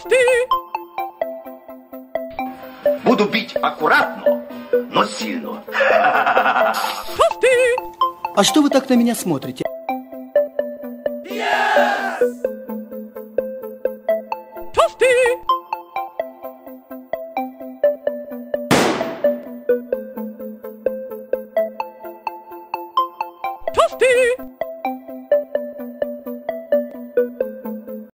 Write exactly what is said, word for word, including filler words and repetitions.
Буду бить аккуратно, но сильно. А что вы так на меня смотрите? Yes!